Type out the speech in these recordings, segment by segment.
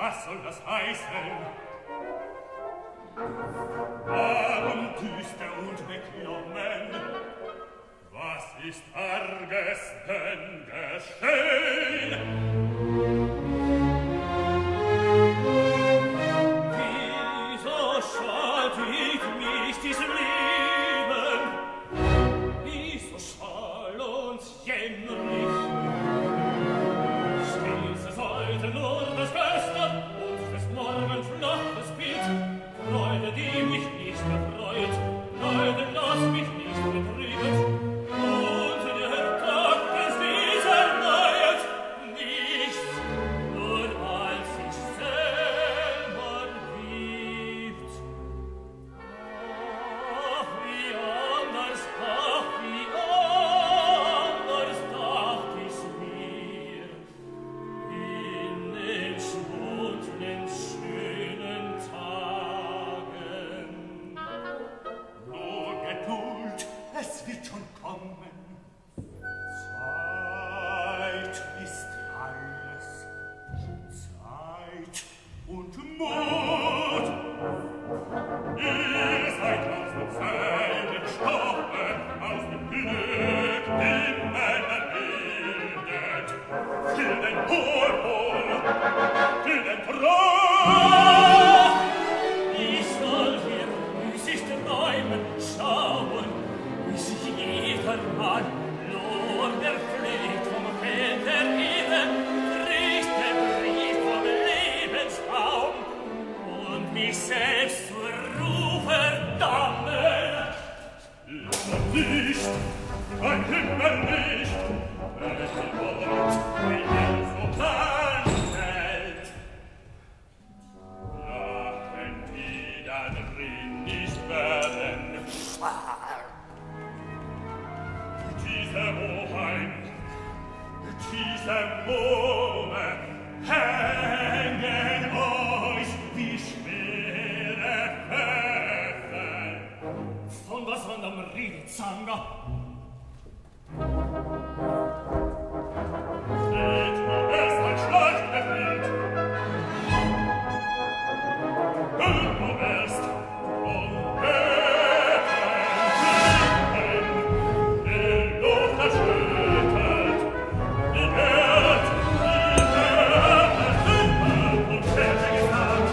Was soll das heißen? Warum düster und beklommen? Was ist Arges denn geschehen? Wieso schadet mich dies Leben? Wieso schall und jämmerlich? Stets sollte nur das Gestern und des Morgen flaches Bild Freude, die mich nicht erfreut, Freude, lass mich nicht betrüben. Und der Tag des dieser Neuet, nichts, nur als sich selber gibt. Ach, wie anders dacht ich's mir, in den schwundenen schönen Tagen. Nur Geduld, es wird schon kommen. Zeit ist alles, Zeit und Mut. Ihr seid aus demselben Stoffe, aus dem Glück, die Männer bildet. Für den Wohlwohl, für den Traum. Ich soll hier müßig träumen, schauen, wie sich jedermann lohn der Pflicht vom Feld der Erde, bricht der Brief vom Lebensbaum und mich selbst zur Ruhe verdammen. Licht, ein Himmellicht, welche Wort, wie er so fällt. Lachen wieder drin nicht werden. Diese Oheim, diese Mohme hängen euch wie schwere Pfeffer. Von was anderem redet Zanga? Seht, wie es ein Schlag befiehlt. Hört nur erst von Betten, in Luft erschüttert, die Welt, und fertig ist an.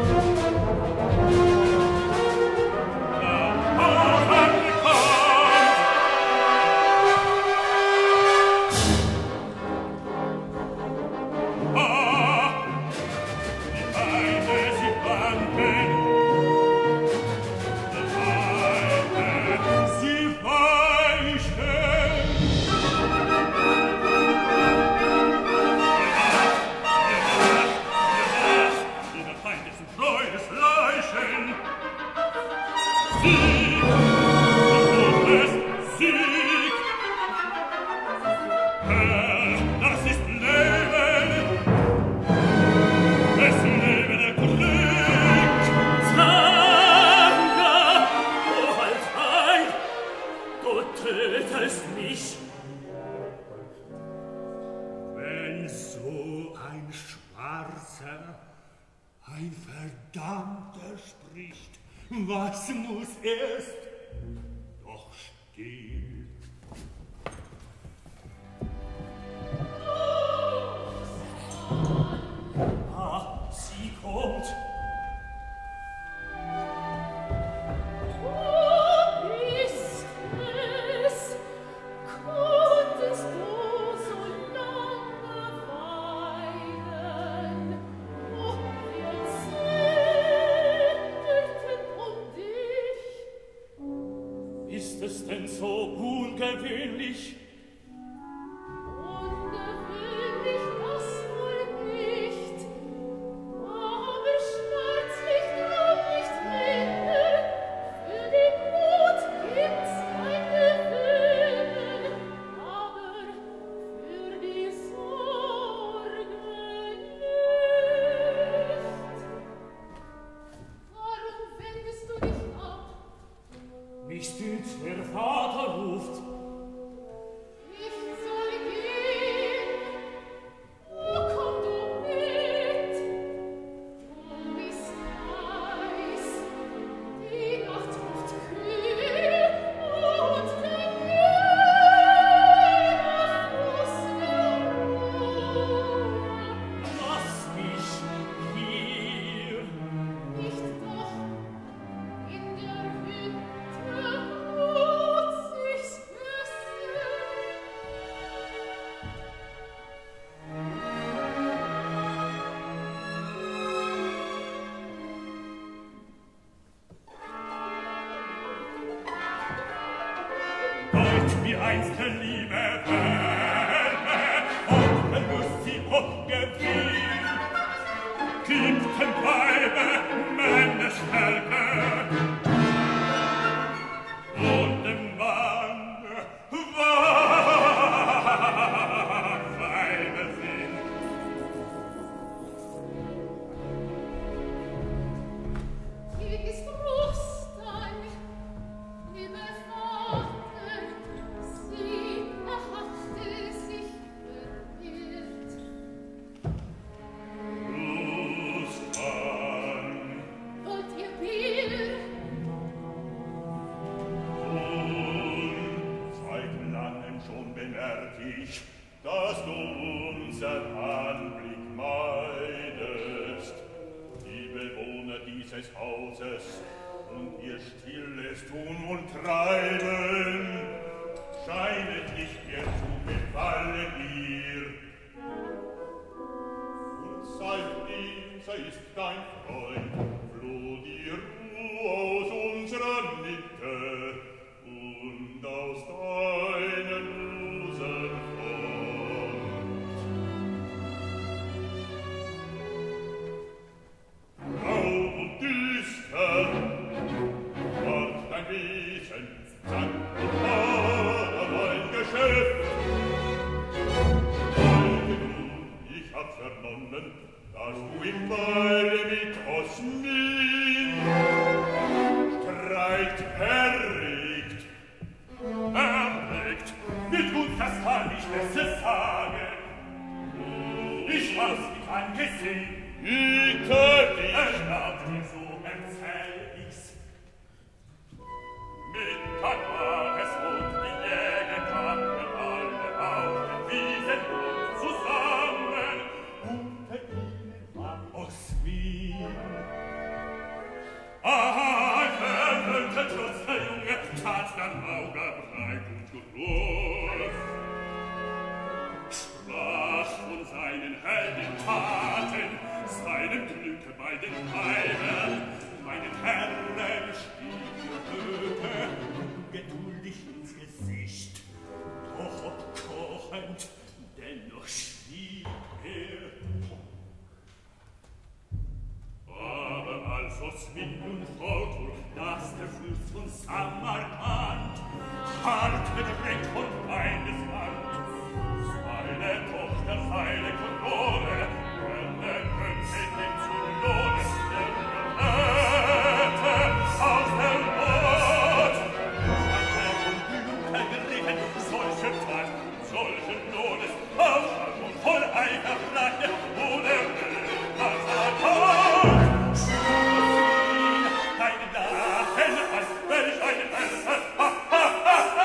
Ein Verdammter spricht, was muss erst doch stehen? Ah, sie kommt. Ist es denn so reinste Liebe wärme und Verlust sie obgewinnt. Gibt dem Weibe Männerstärke und dem Mann Weibe sind. Hier ist Rustan, lieber Vater, sie hatte sich verirrt. Rustan, Wollt ihr Bier? seit langem schon bemerk ich, dass du unser Anblick meidest. Die Bewohner dieses Hauses und ihr stilles Tun und Treiben scheinet nicht mehr zu gefallen ihr. Und seit dieser ist dein Freund, floh die Ruhe aus unserer Mitte und aus deinen Busen fort. Grau und düster ward dein Wesen, Sand und allerlei Geschäft. Heute nun, ich hab vernommen, dass du im Weile mit Osmin Streit erregt. Mit gut, das kann ich besser sagen. Ich hab's nicht angesehen. Hüte dich. Erlaubt dir so, erzähl ich's. Mittag war es und die Jäger kamen alle auf den Wiesen zusammen. Unter ihnen war Osmin. Ein verwöhnter Trotz der Junge tat dann Auge breit und groß. Sprach von seinen Heldentaten, seinem Glücke bei den Weibern. Meinen Herren stieg die Röte ungeduldig ins Gesicht. Doch obkochend, dennoch schwieg er. Aber als Osmin nun vortrug, dass der Fürst von Samarkand hart bedrängt von Feindesland seine Tochter, seine Korone, gerne Königin zu Lohne, der Erhöhte aus der Not. Ein Herr von Blut ergriffen, solche Tat, solchen Lohnes, auf und voll Eifer Flache, oder was er kommt. Deine Lachen, als welch eine Messer, ha, ha, ha, ha,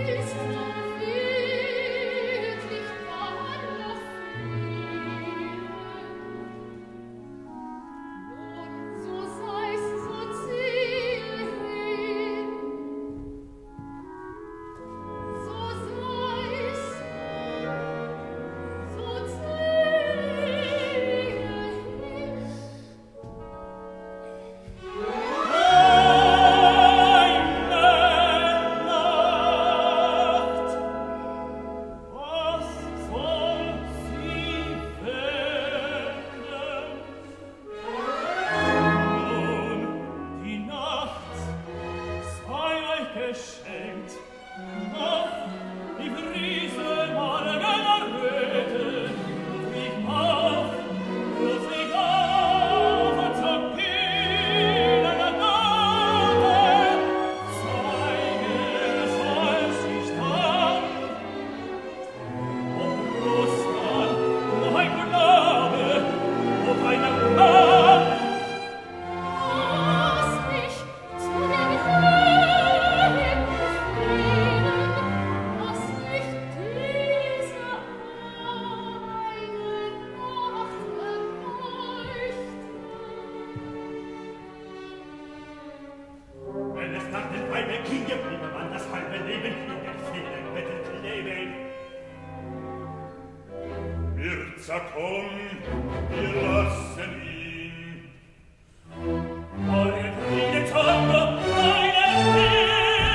Mirza, komm, wir lassen ihn. Eure Friede, Zanga, meine Friede!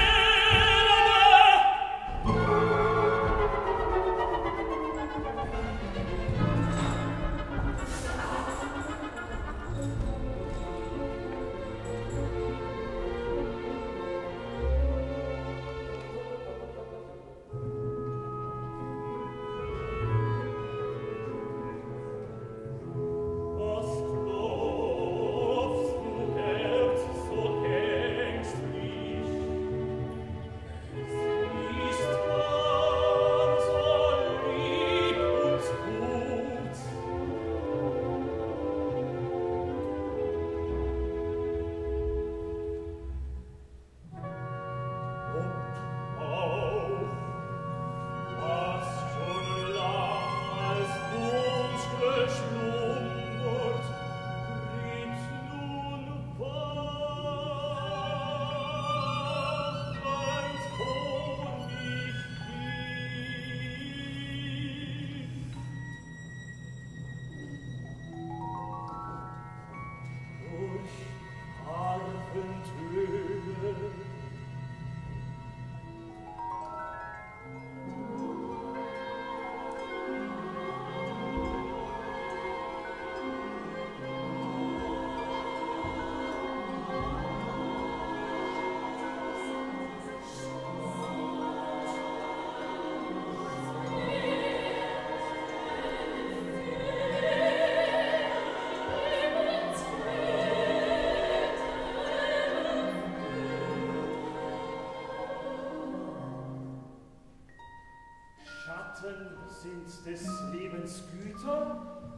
Sind des Lebens Güter?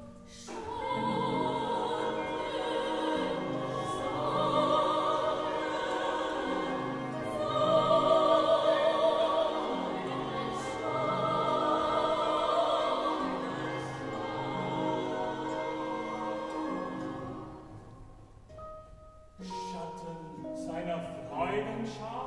Schatten seiner Freudenschar?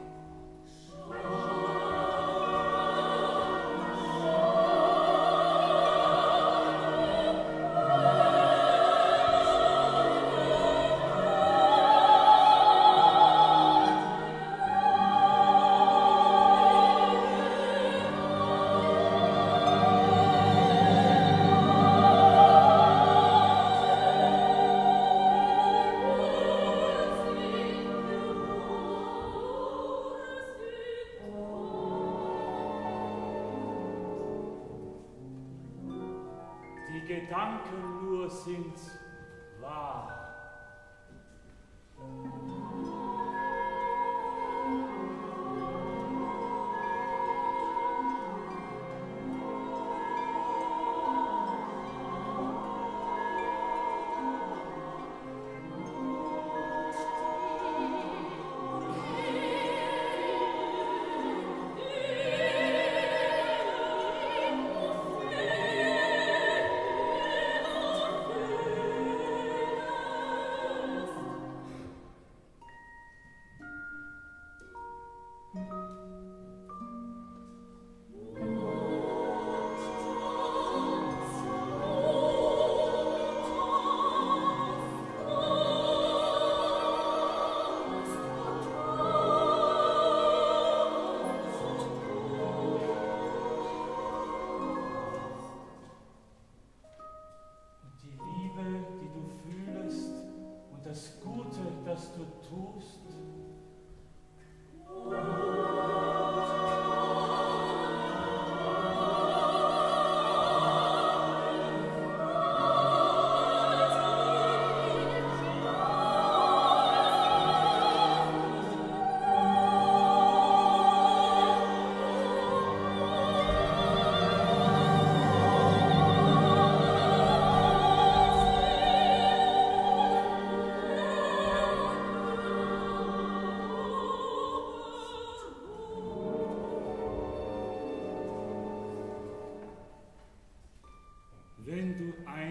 Gedanken nur sind wahr.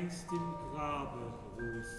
einst im Grabe ruhst.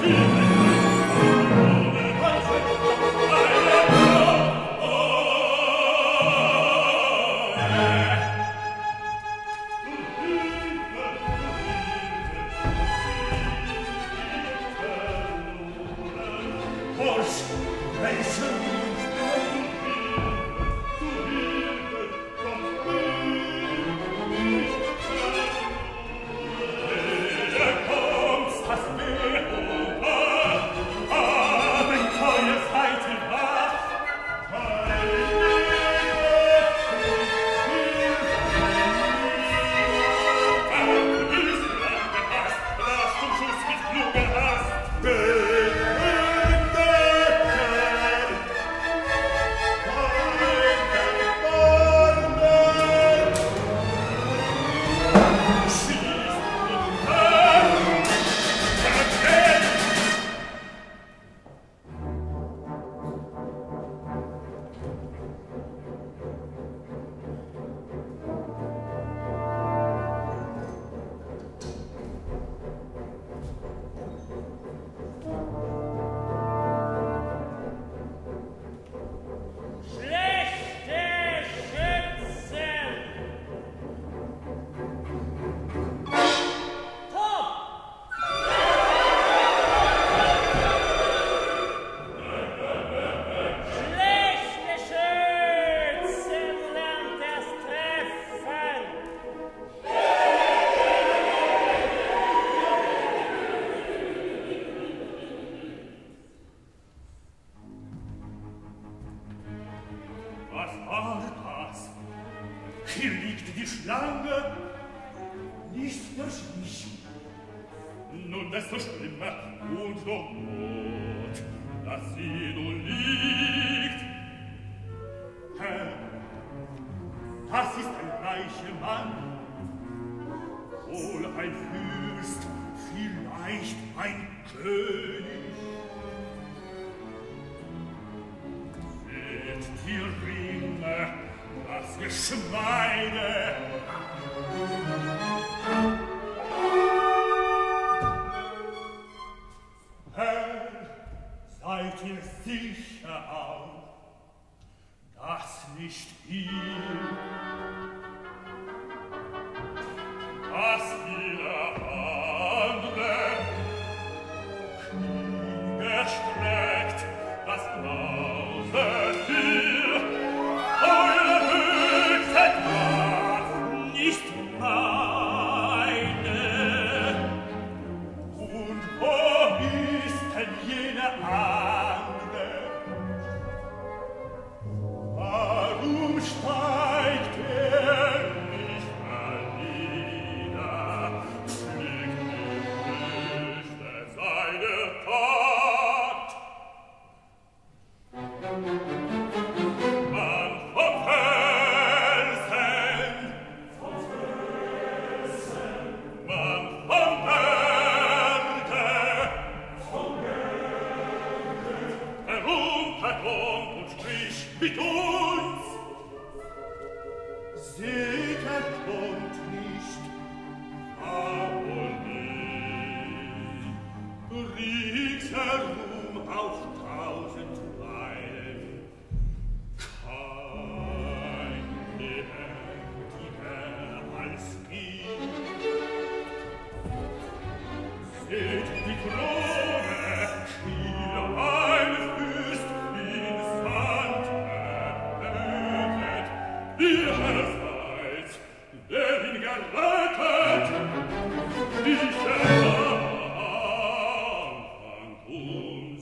Anfang und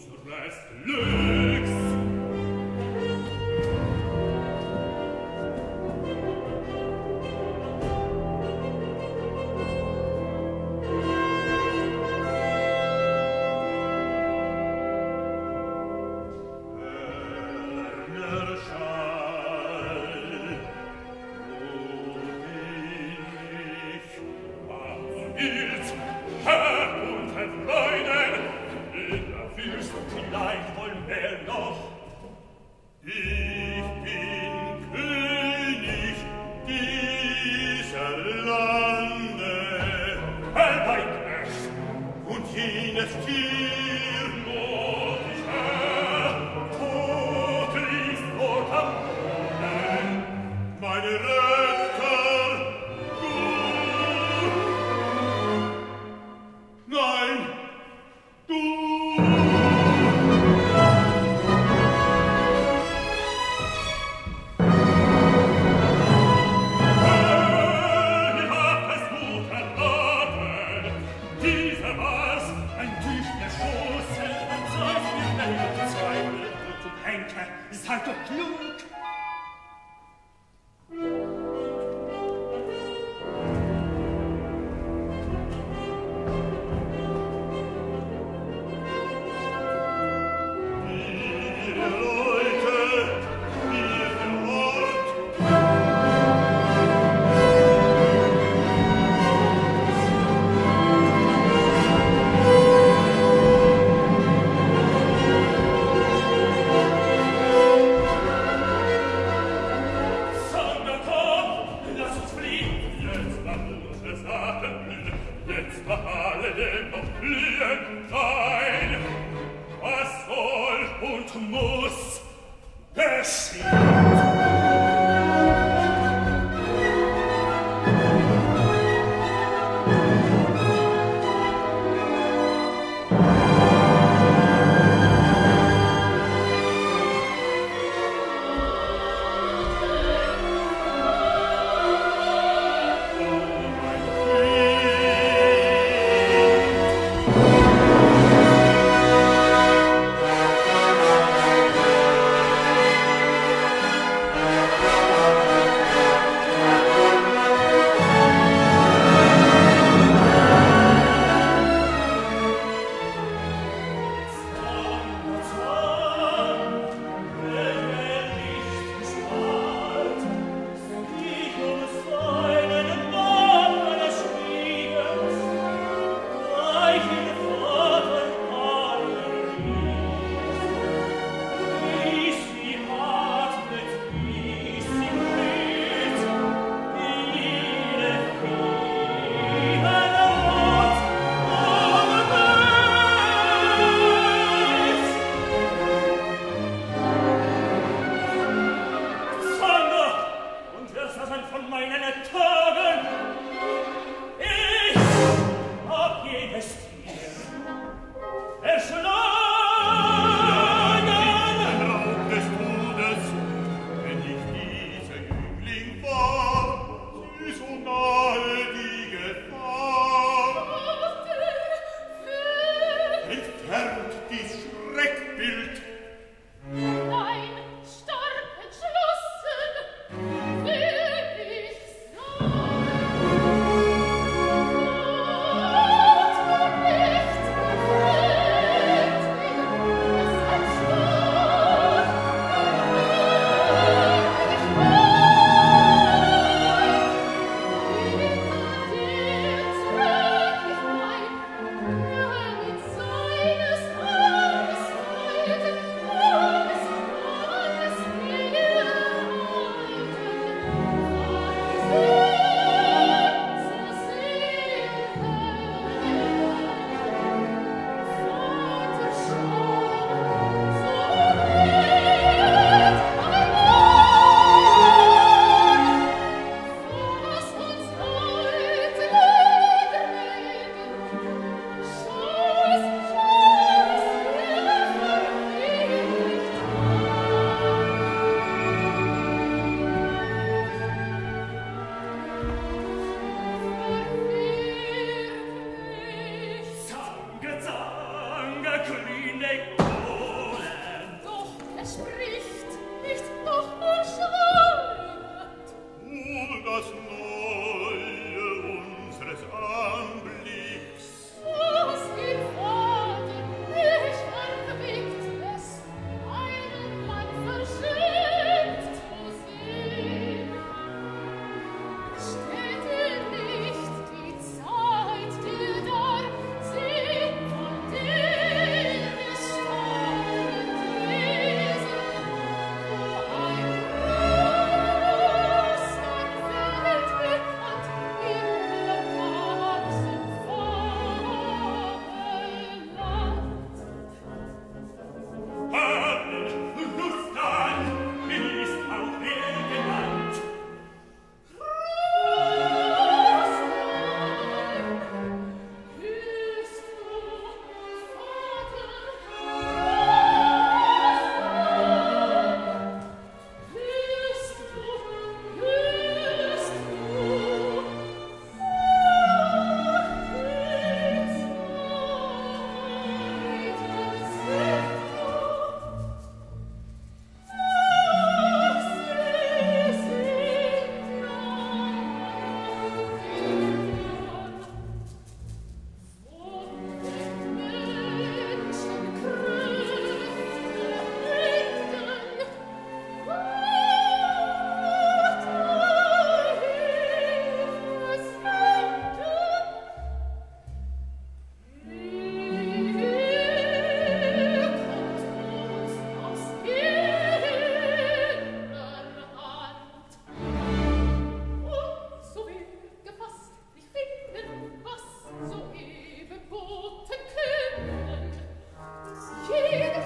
halt doch klug.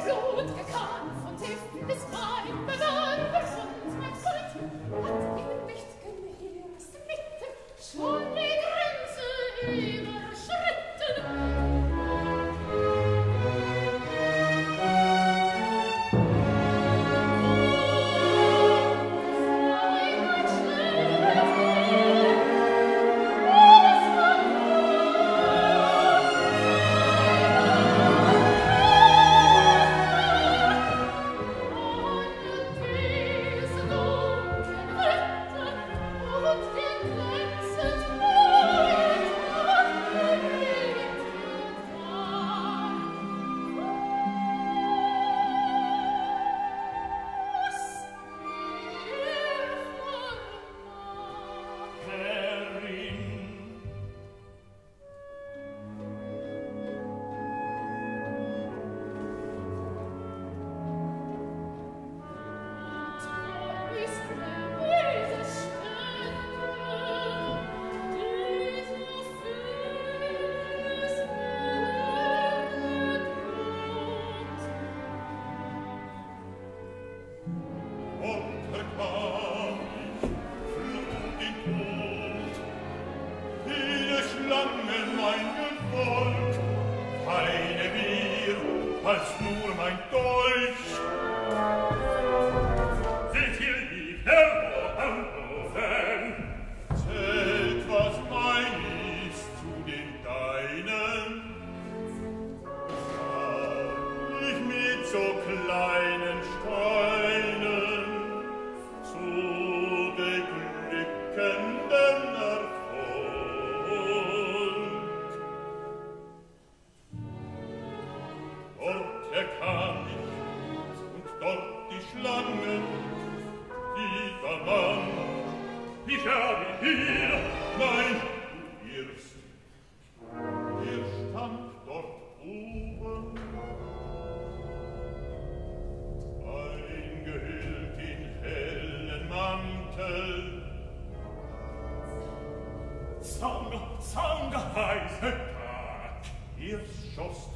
Zanga heißt Hettkamp. Hier schoßt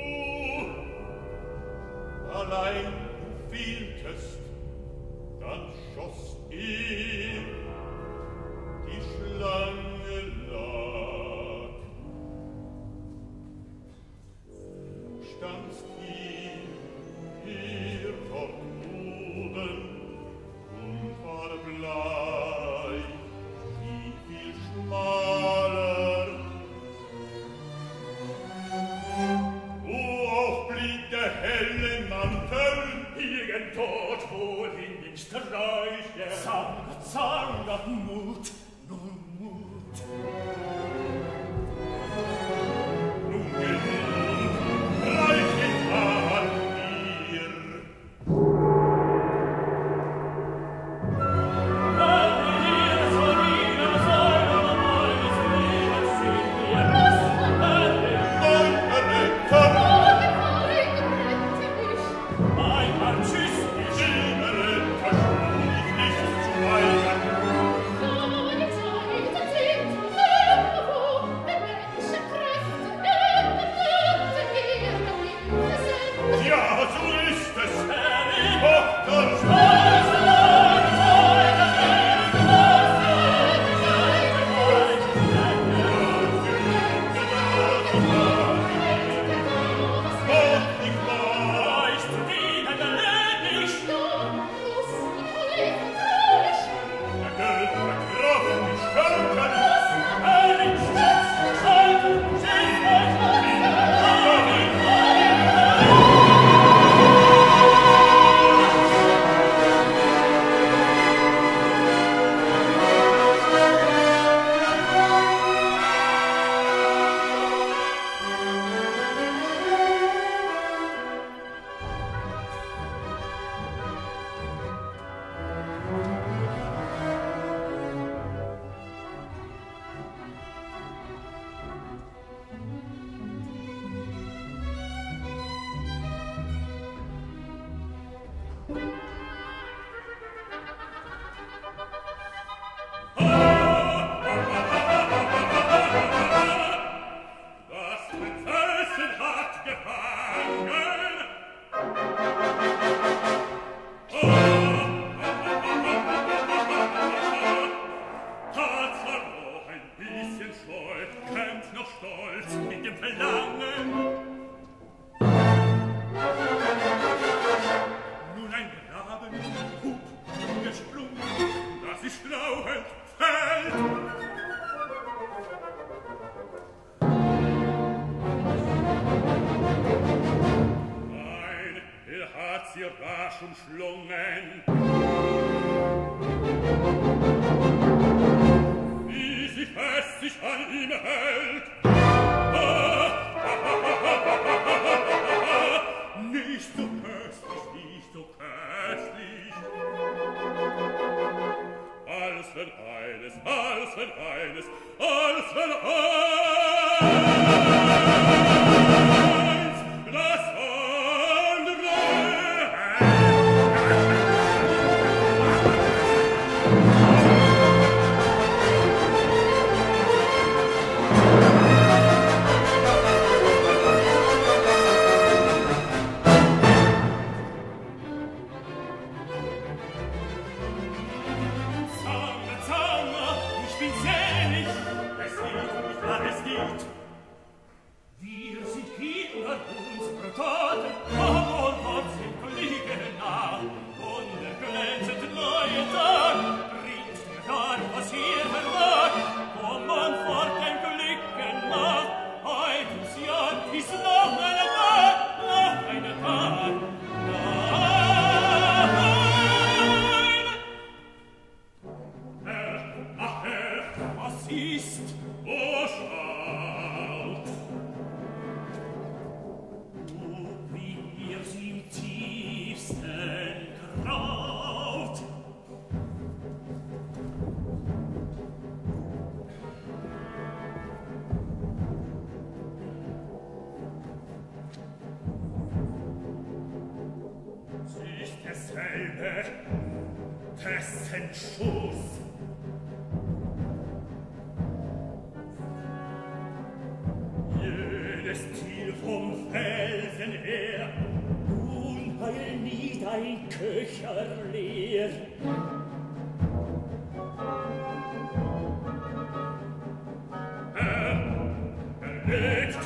du, allein du fieltest, dann schoss ich, die Schlange lag. Du standst hier dort oben und war bleich, wie viel schmaler. Wo auch blieb der helle Mantel, irgendwo wohl in den Sträuchern. Zanga, Zanga, Mut, nur Mut. Nun genug, reich ihn an mir. Oh, mir rasch umschlungen. Wie sie fest sich an ihm hält. Nicht so köstlich, nicht so köstlich. Alles wenn eines, alles wenn eines, alles wenn eins, das andere. Wir sind Kinder unserer Taten, und Gott sind Kollegen nah. Und der glänzend neue Tag bringt dir dar, was hier verlag. Komm man fort ein Glücken nach, heut ins Jahr ist noch eine Tag, noch eine Tag. Nein! Herr, was ist? Oh, schaut! Im tiefsten Kraut. Sie ist derselbe, dessen Schuss jedes Tier vom Felsen her Unheil nie dein Köcher leer. Erlegt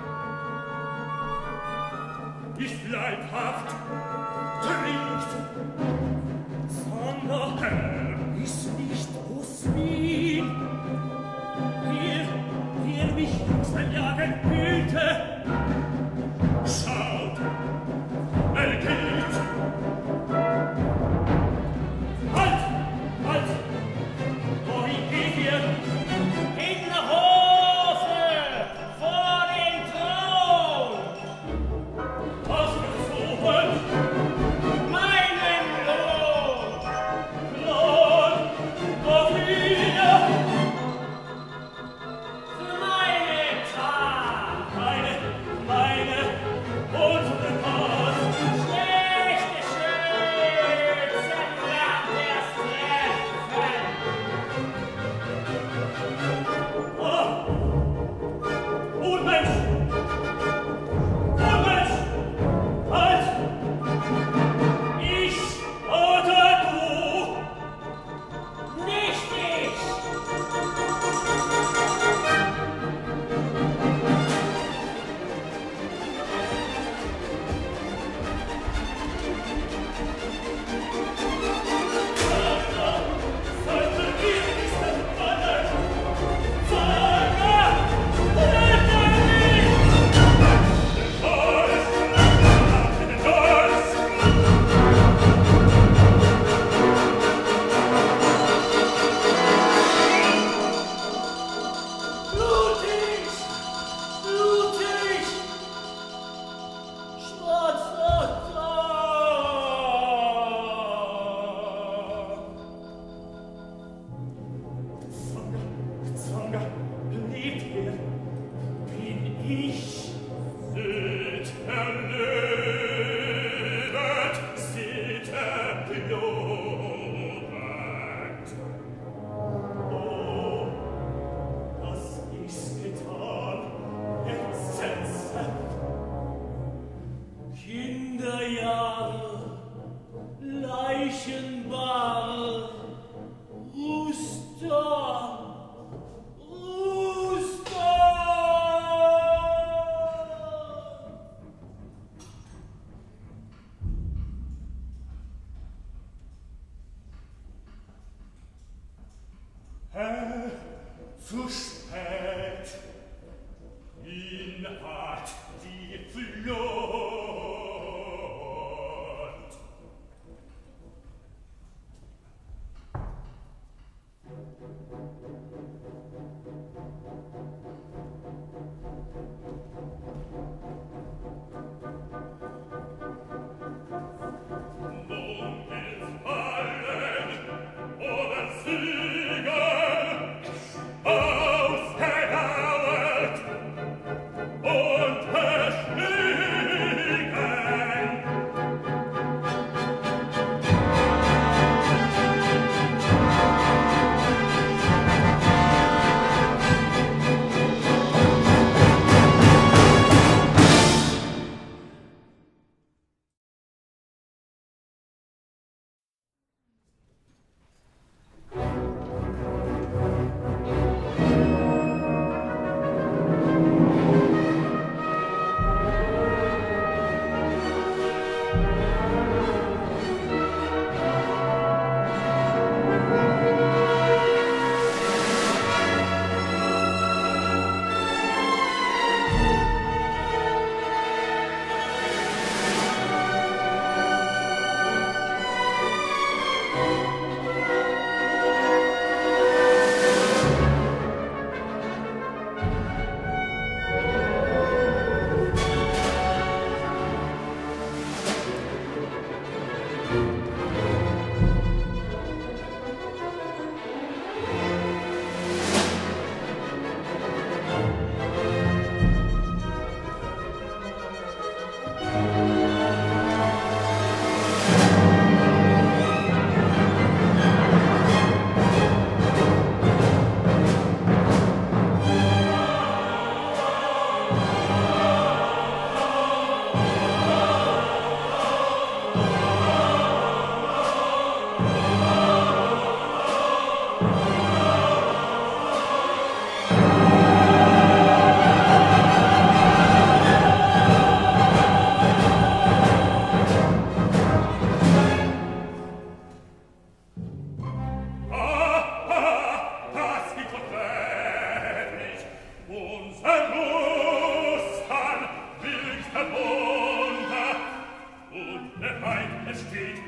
ist leibhaft, trinkt. Zanga ist nicht aus Wien. Hier mich sein Jagen hüte. Schaut, geht. Halt! Halt! Wohin geht ihr? In der Hose! Vor den Traum! Was versuchen? Meinen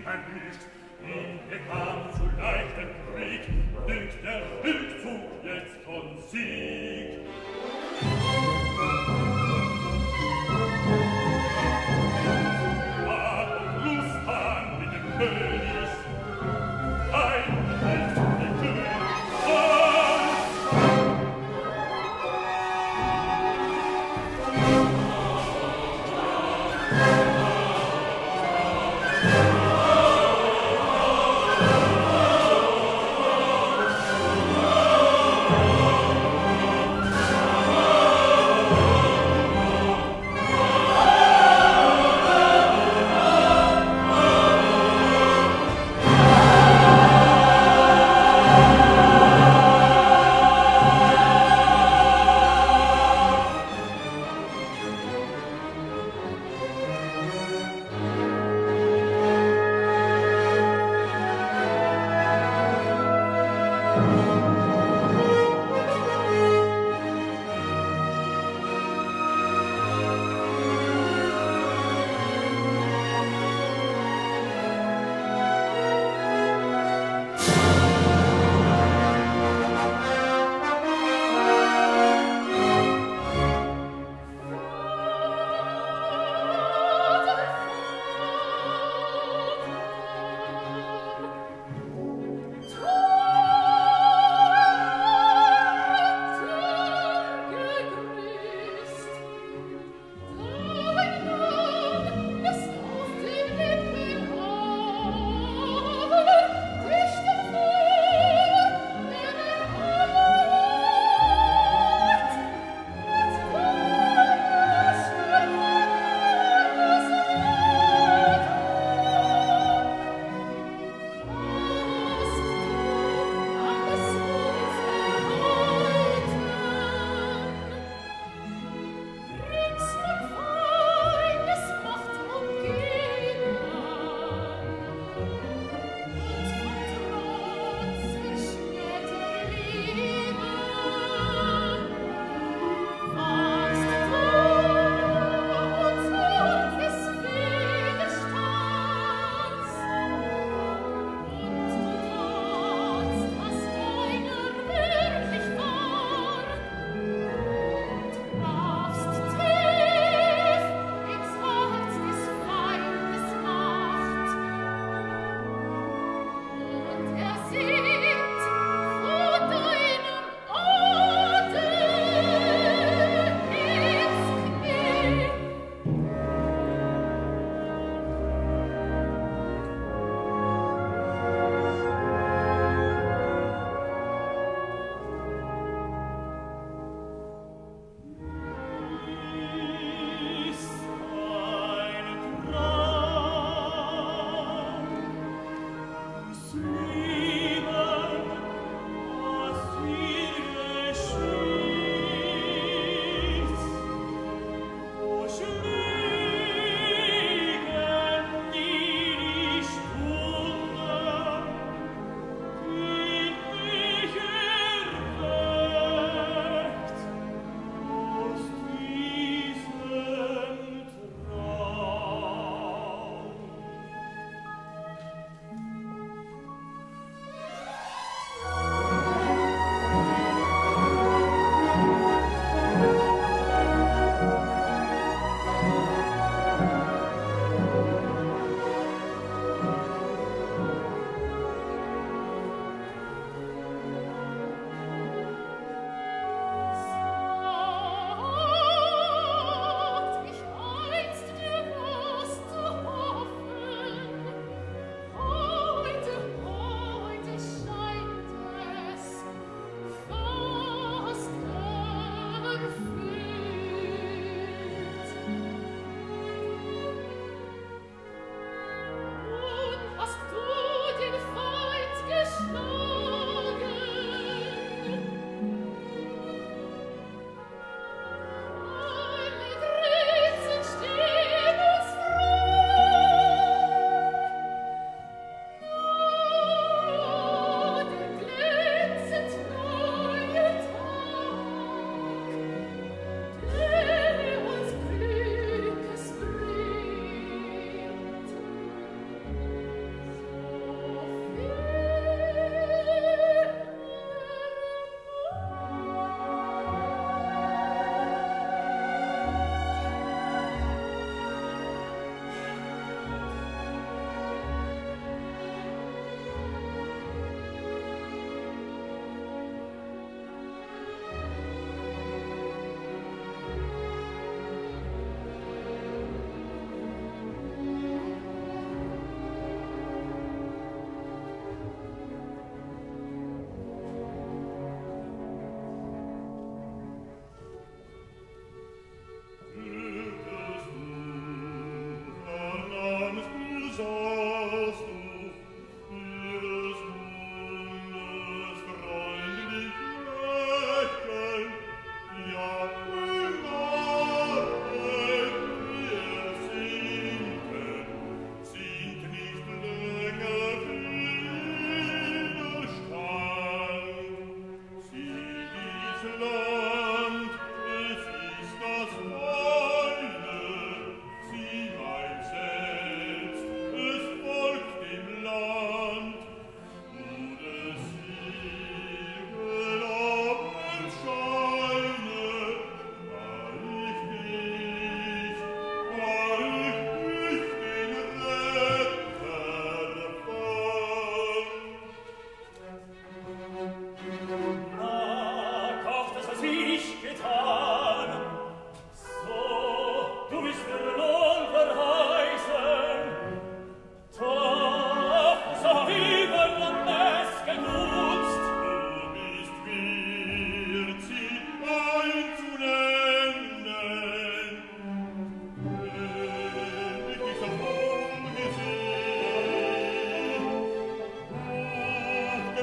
vergnügt. Ihm bekam zu leichten Krieg, dünkt der Wildfug jetzt von Sieg. Aber Rustan mit dem König, ein Held der König,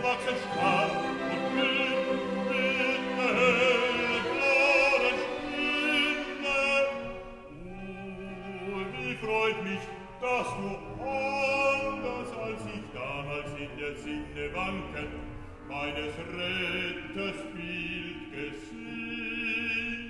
wachsen stark und mit der hellblauen Stimme. Wie freut mich, dass du anders als ich damals in der Sinne wanken meines Retters Bild gesehen.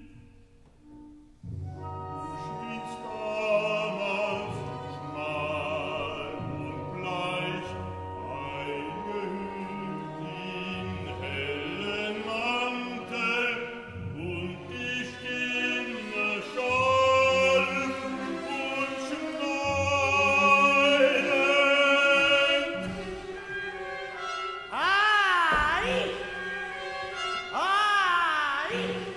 Du schienst damals schmal und bleich, eingehüllt in hellen Mantel, und die Stimme schall und schneidend. Ai! Ai!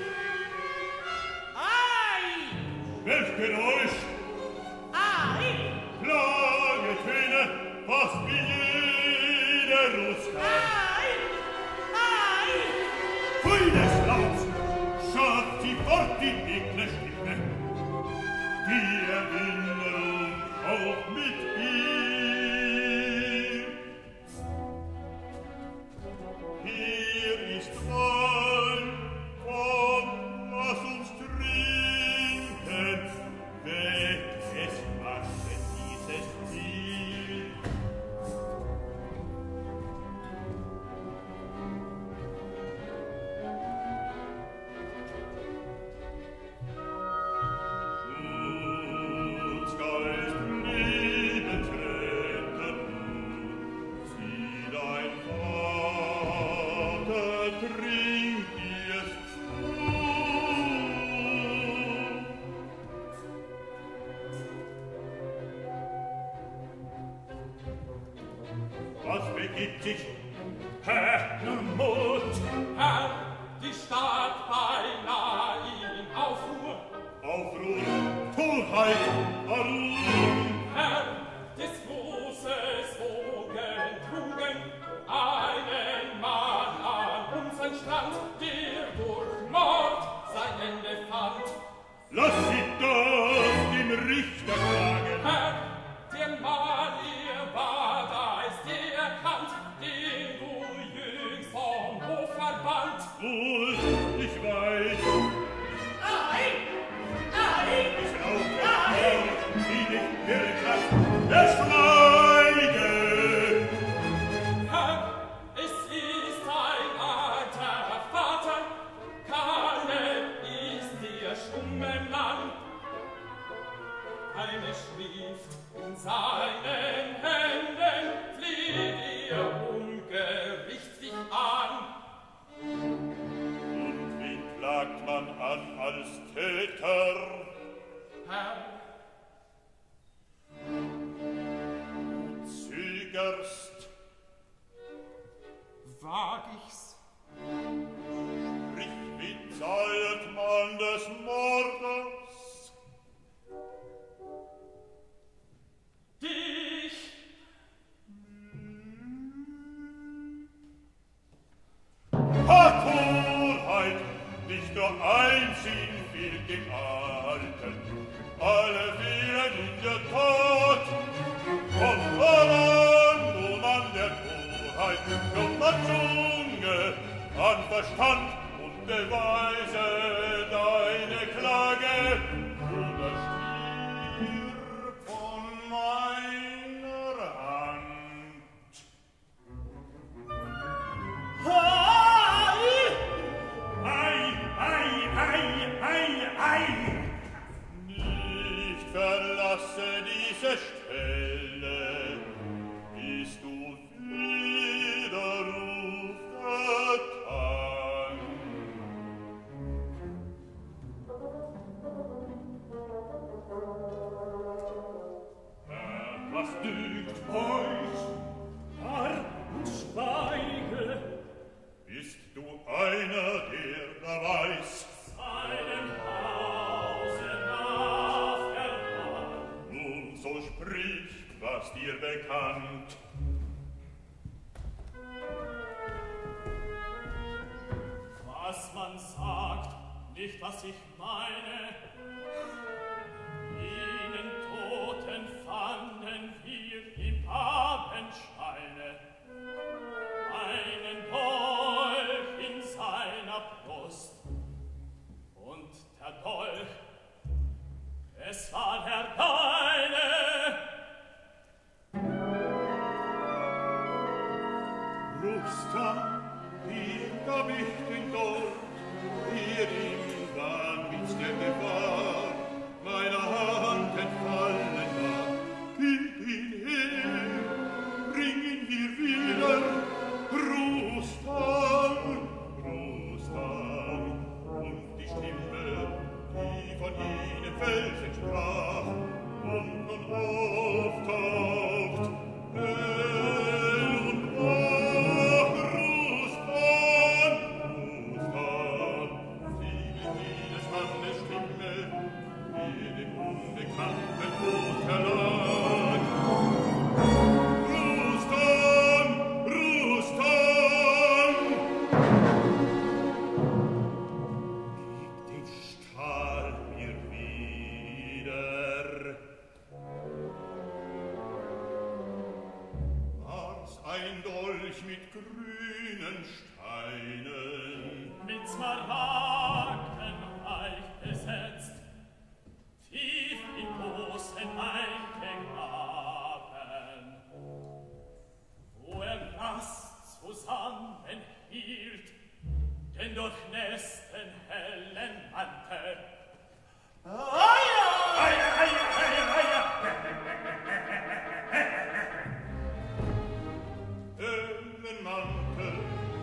Ai! Welch Geräusch! Ai! Klagetöne, fast wie jeder Rustan. Ai! Ai! Pfui des Lauts, schafft sie fort die ekle Stimme. Die Erinnerung auch mit ihr. Hier ist Wein, komm, lass uns trinken, weg es mache dieses Bild. Schutzgeist, Lebensretter, sieh dein Vater, trink dir's zu. Was begibt sich? Herr, nun Mut! Herr, die Stadt beinahe in Aufruhr. Aufruhr, Torheit, Arun! Herr, des Flusses Wogen trugen einen Mann an unseren Strand, der durch Mord sein Ende fand. Lass sie das dem Richter klagen! Herr, der Mann, ihr war da, ist dir erkannt, den du jüngst vom Hof verbannt. Wohl, ich weiß, Ai! Ai! ich laufe, wie dich Wirkraft, der Schweige! Herr, es ist ein alter Vater, Kaleb ist der stumme Mann. Eine Schrift in seinen Händen flieht ihr ungerichtlich an. Und wen klagt man an als Täter? Herr, Du zögerst, wag ich's? sprich, wie zahlt man des Mordes? Dich, Torheit, nicht nur ein Sinn fehlt dem Alten, alle fehlen in der Tat. Komm voran, du Mann der Torheit, komm an Zunge, an Verstand und beweise deine Klage. Oder stirb von meiner Hand. Nicht verlasse diese Stelle, bis du Widerruf getan. was dünkt euch? Herr, und schweige. Bist du einer, der da weiß? Seinem Hause nach erfahren. Nun so sprich, was dir bekannt. Was man sagt, nicht was ich meine. Jenen Toten fanden wir im Abendscheine. Rustan, hier gab ich den Tod, hier im Wahnwitz der Gefahr, meiner Hand entfallen war. Gib ihn her, bring ihn hier wieder, Rustan, Rustan. Und die Stimme, die von jenem Felsen sprach, und nun auftaucht, hell und wach, Rustan, Rustan. Sie mit jedes Mannes Stimme, jedem unbekannten Tod erlag. Rustan, Rustan! Gib den Stahl mir wieder. War's ein Dolch mit grünen Steinen, mit Smaragden reich besetzt, tief in großen eingegraben, wo Last zusammenhielt, den durchnässten hellen Mantel. hellen Mantel,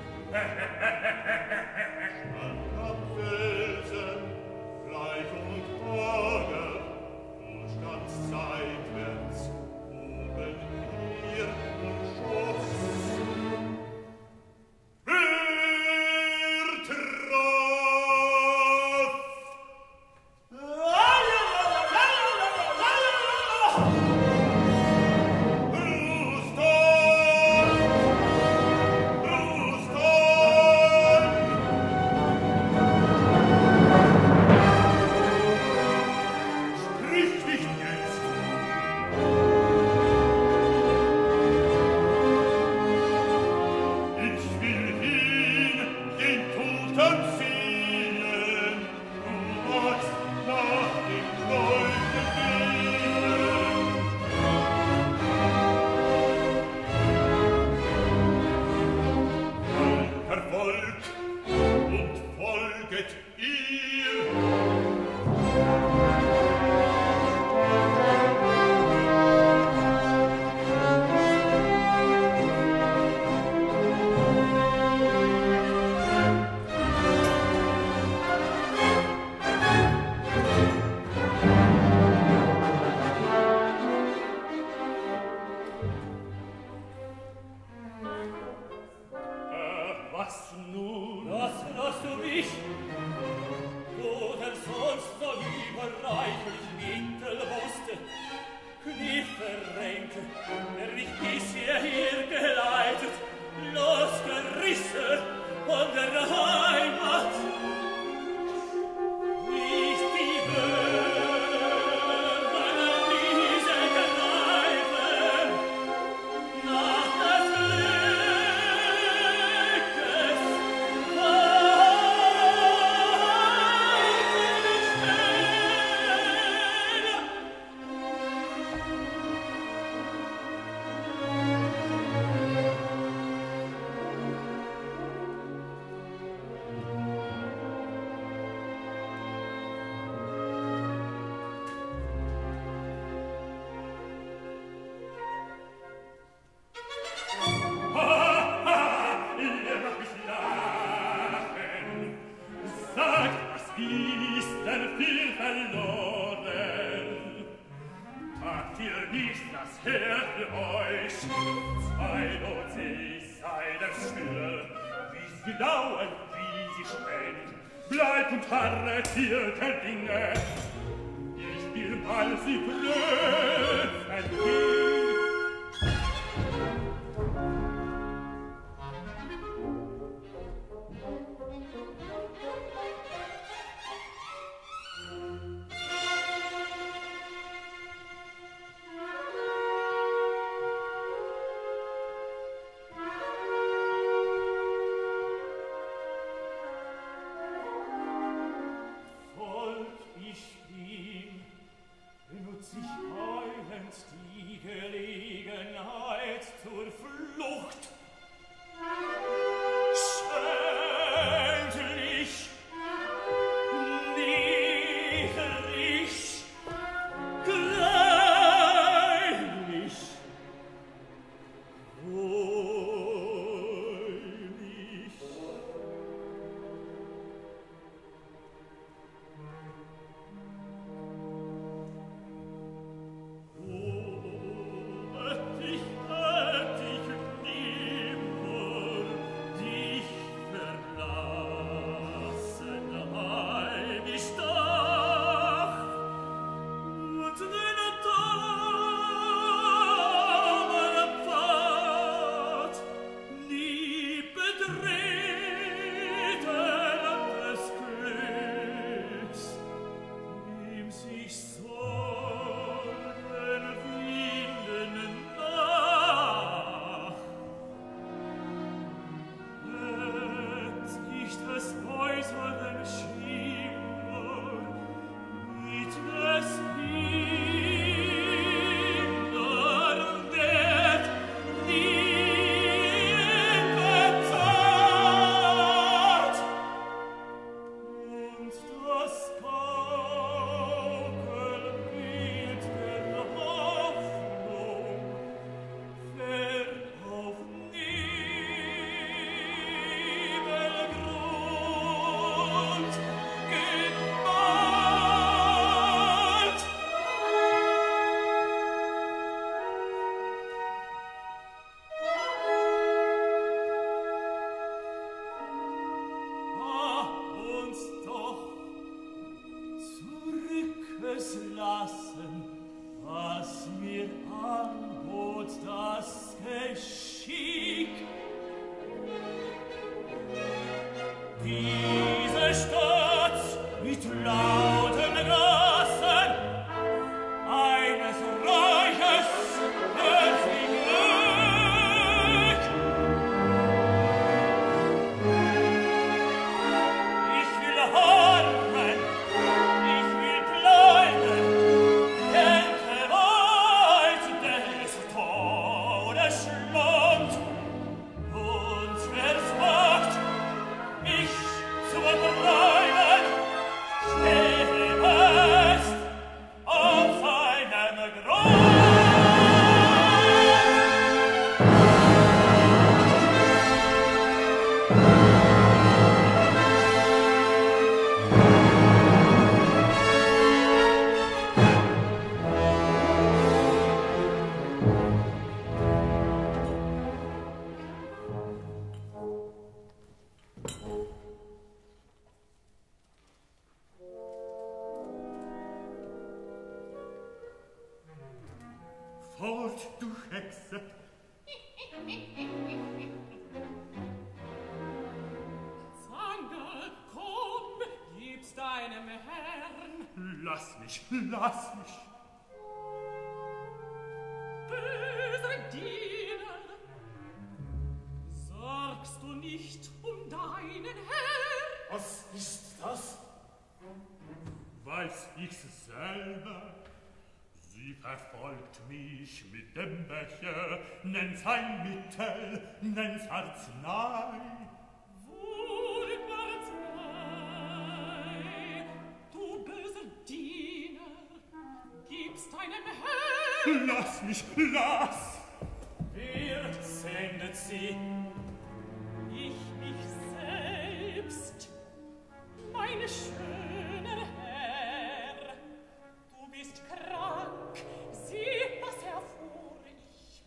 stand am Felsen, bleich und hager, du standst seitwärts, oben hier und schoss. Wer traf? Rustan! Rustan! Sprich nicht jetzt! Ich will hin, den Toten sehen, du magst nach dem Golde gehen. Volk und folget ihr. Was nun? Was lässt du mich? Du, der sonst so überreichlich Mittel wusste, Kniffe Ränke, der mich bisher hier geleitet, losgerissen von der Heimat. Nicht die Böhmen an diese greifen, nach des Glückes Ihr macht mich lachen. Sagt, was ist denn viel verloren? Habt ihr nicht das Herz für euch? Zwei Not sich seinem Stille, wie sie dauern, wie sie sprengt. Bleibt und harret hier der Dinge. Ich will mal sie prüfen gehen. Die Gelegenheit zur Flucht. fort, du Hexe! Zanga, komm, gib's deinem Herrn. Lass mich, lass mich! Böser Diener, sorgst du nicht um deinen Herrn? Was ist das? Weiß ich's selber. Sie verfolgt mich mit dem Becher, nennt's ein Mittel, nennt's Arznei. Wohl Arznei, du böser Diener, gibst deinem Herrn. Lass mich, lass! Wer sendet sie? Ich mich selbst, meine schöner Herr. Du bist krank, sieh, was erfuhr ich.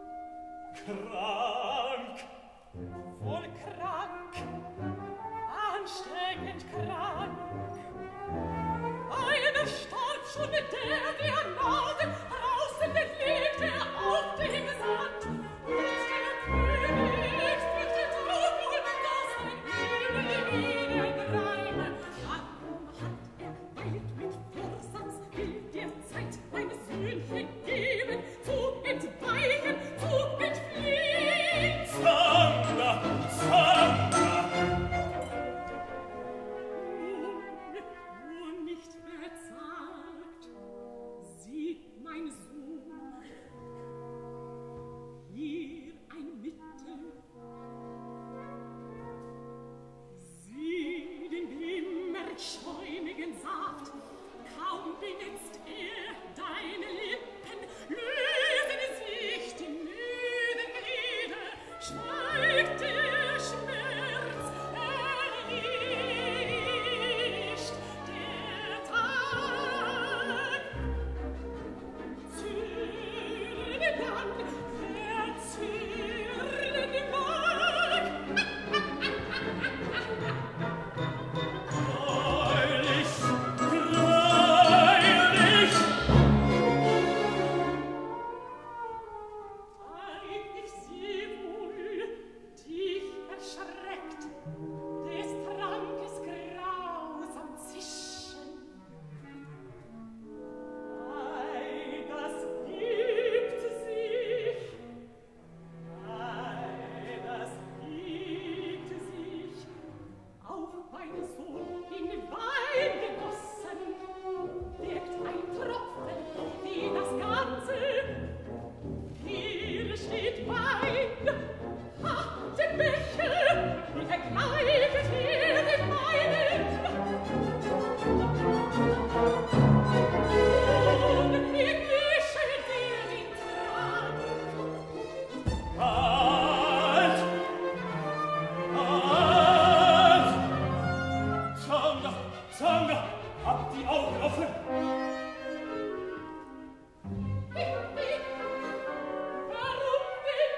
Krank, wohl krank, ansteckend krank. Einer starb schon, der Norden, draußen liegt er auf dem Sand. Und der König fürchtet auch wohl, dass ein Übel ihn ergreife. Darum hat er geweiht mit Vorsatz, will der Zeit mein Söhnchen geben, zu entweichen, zu entfliehen. Zanga, Zanga! Nur nicht verzagt, sieh, mein Sohn, hier ein Mittel. Sieh den immerschäumigen Saft, kaum benetzt er deine Lippen, lösen sich die müden Glieder, schweigt der Schmerz, erlischt der Tag. Zürne dann, verzürne mag. Freilich, freilich! Ich sieh wohl, dich erschreckt, des Trankes grausam Zischen. Ei, das gibt sich, auf meinen Sohn in Wein gegossen, wirkt ein Tropfen, wie das Ganze. Hier steht Wein, hat den Becher, und vergleicht ihr den meinen. Und wir mischen dir den Trank. Halt! Halt! Zanga, Zanga, habt die Augen offen! Warum denn?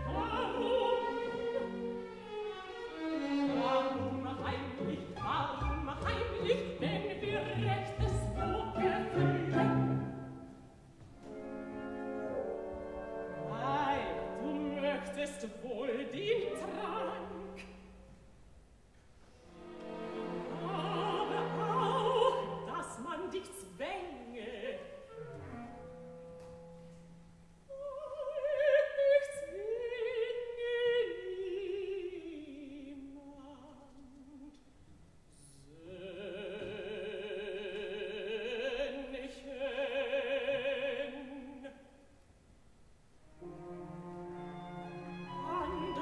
Warum heimlich, wenn wir Rechtes so erfüllen? Ei, du möchtest wohl den Trank, aber auch, dass man dich zwänge. Ich zwinge niemand. Söhnchen, an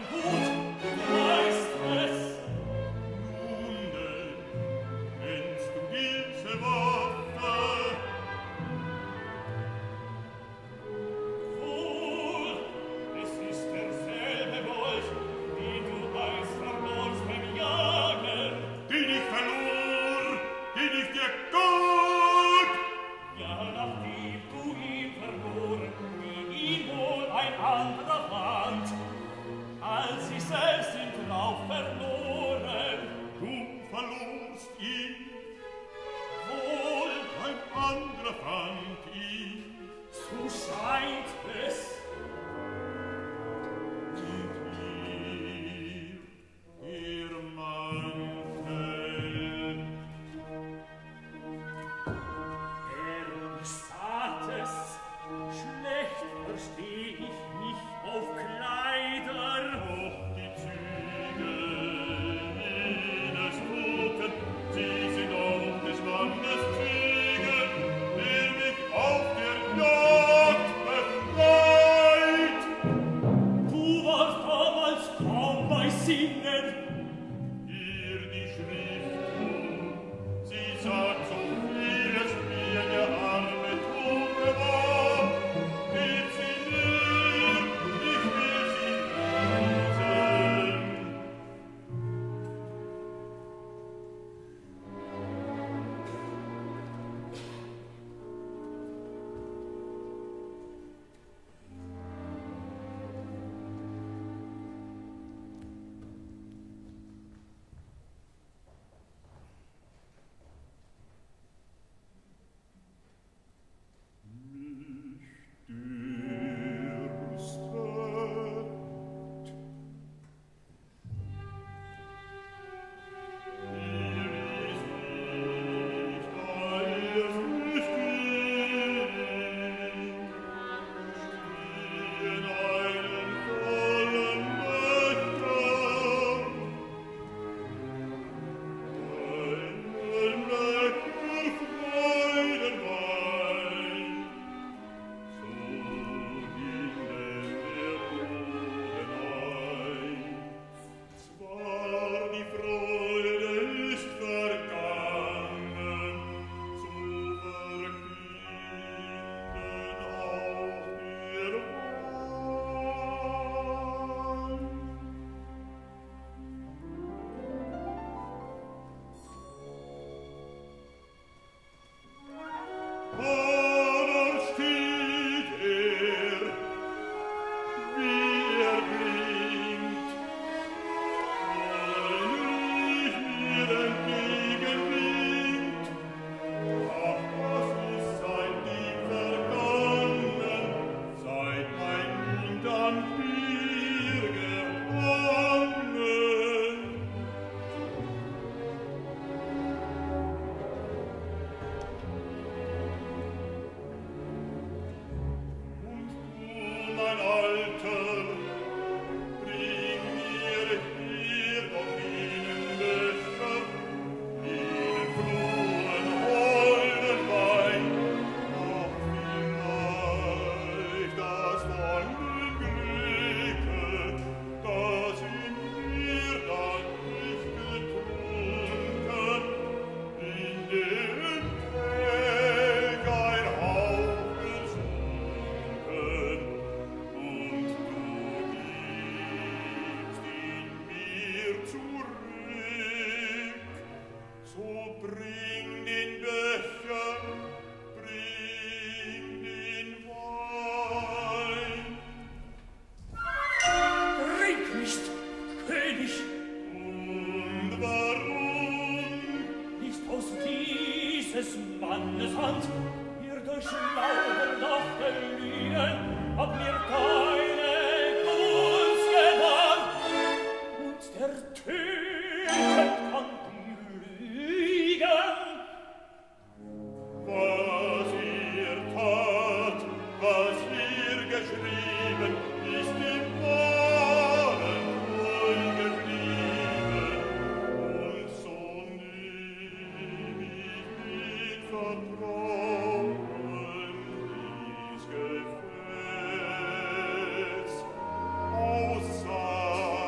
Außer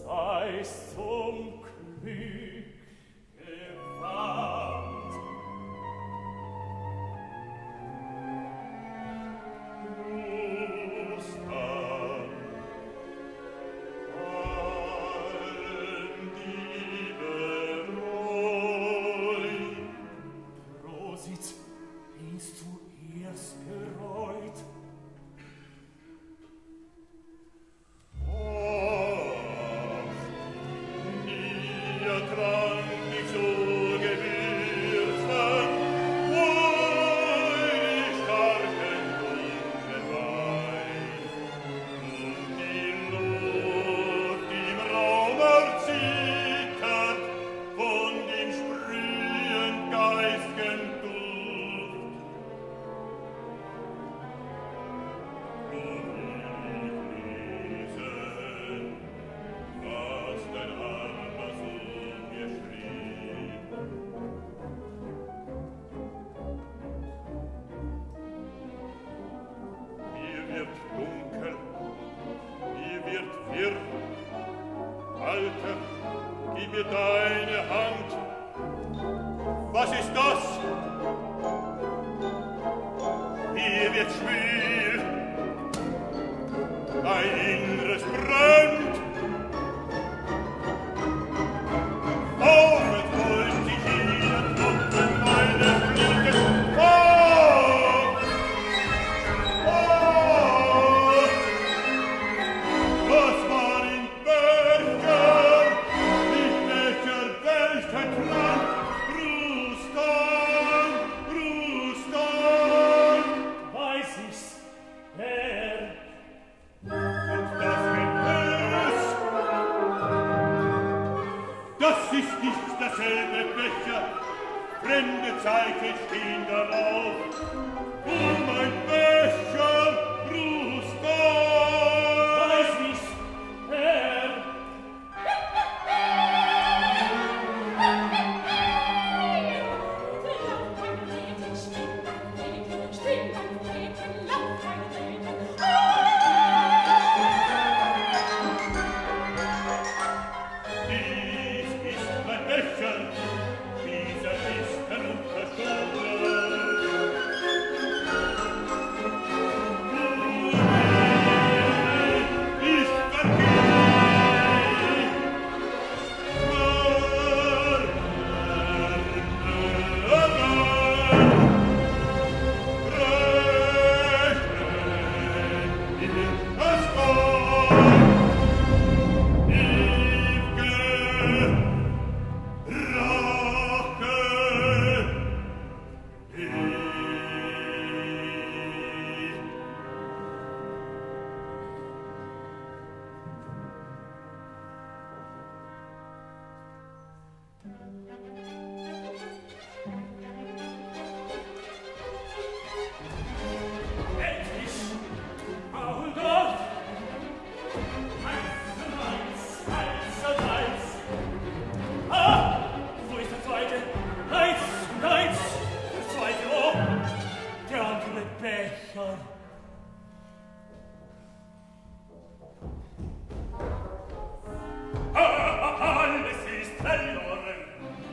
Sei's zum Glück gewandt. Rustan, allen Diebe Reu. Prosit, bist du erst gereut? Alles ist verloren.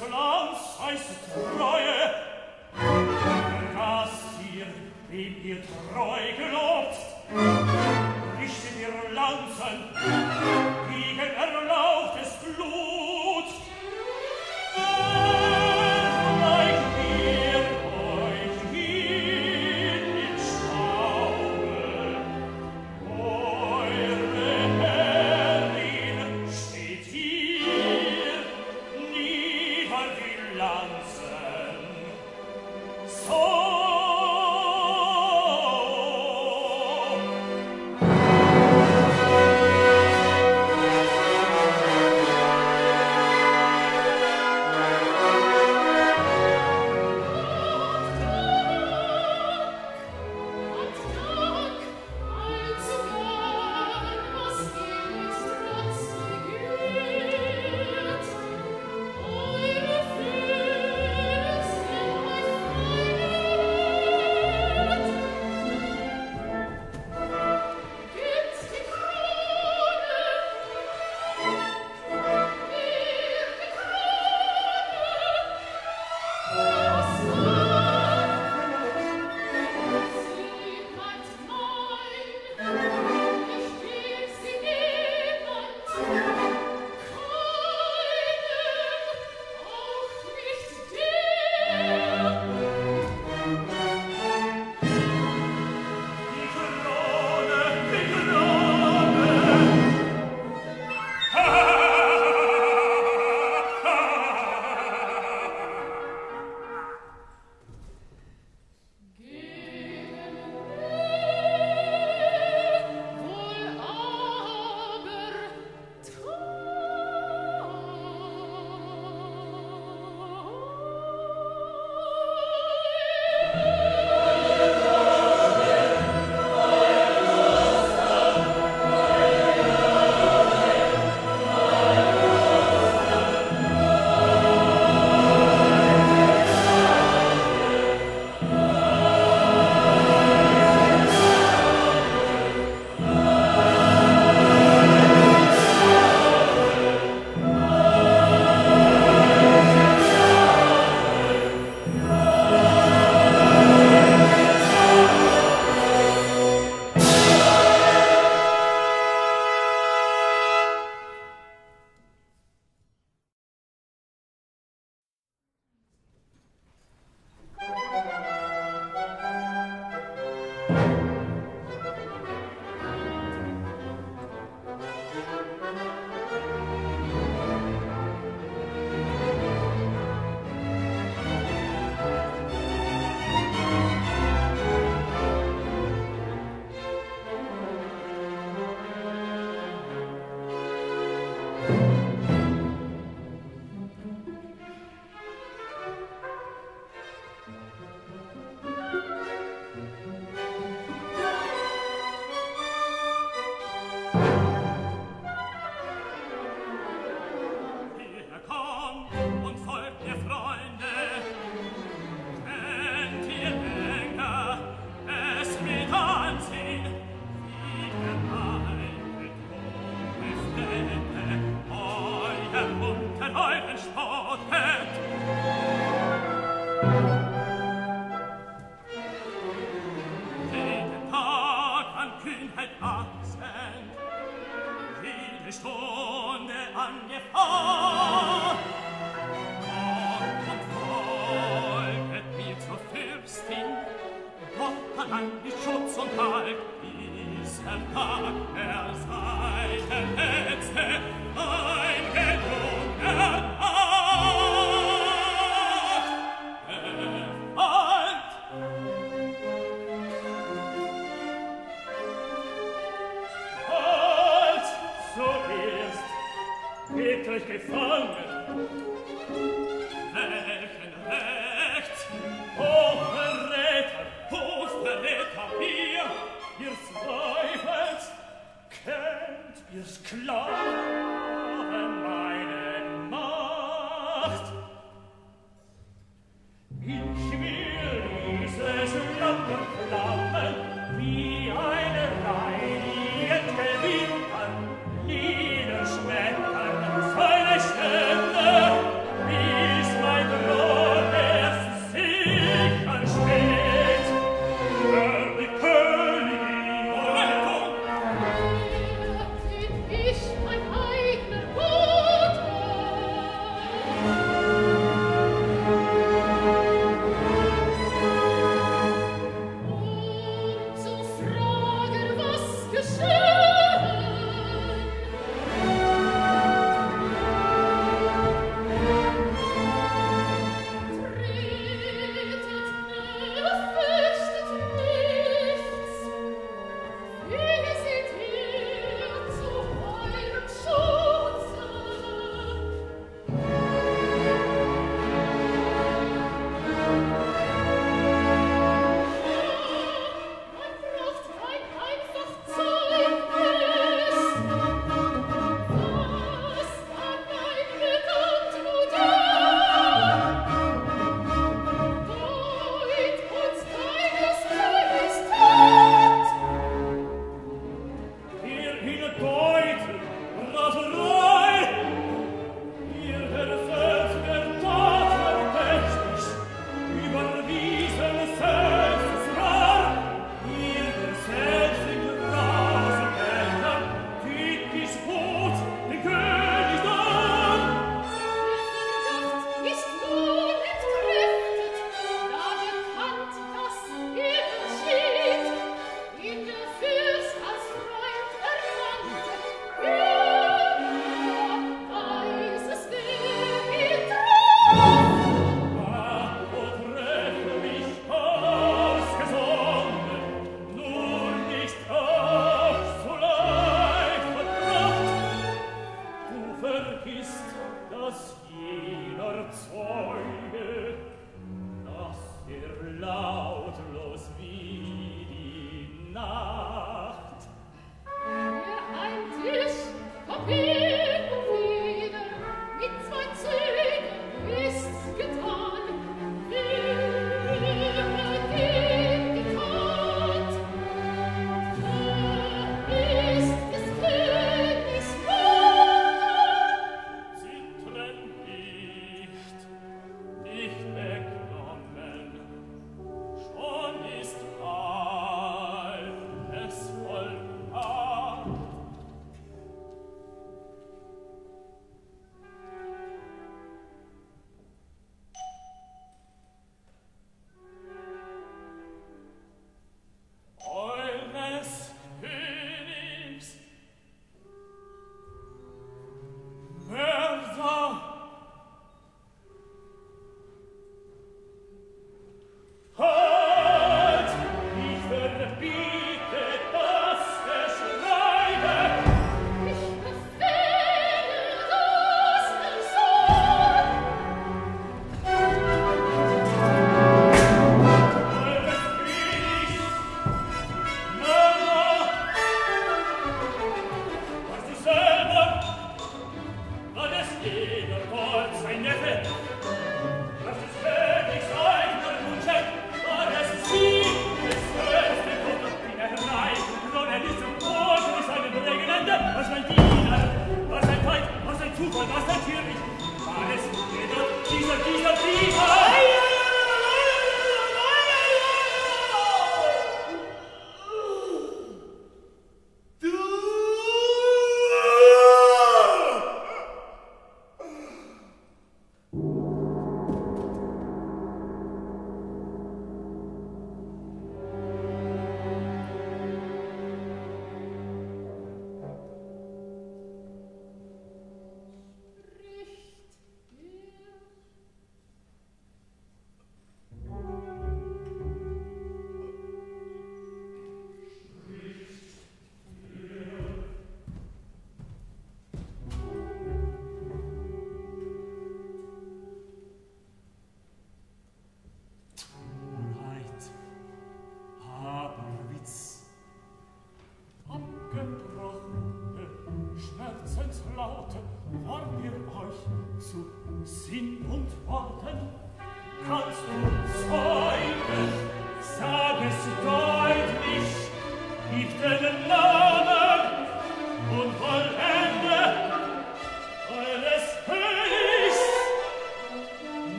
Glanz heißt Treue, dass ihr, wem ihr treu gelobt, richtet ihr Lanzen gegen erlauchtes Blut. Vergleicht ihr euch hin im Staube, eure Herrin steht hier, nieder die Lanzen. So Niederschmettern seine Stände, bis